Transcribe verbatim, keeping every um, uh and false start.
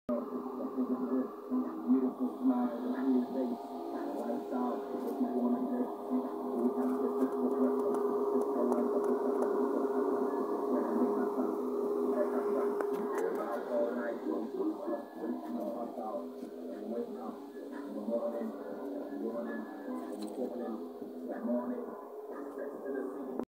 Beautiful smile, a cool face, a lifestyle, what you want to live. We have to get this for breakfast. This for life, but this is what we go to do. When I make my son, make my son. Out all night, going to the house, drinking the hot out, and waking up in the morning, in the morning, in the morning, in the morning, in the morning.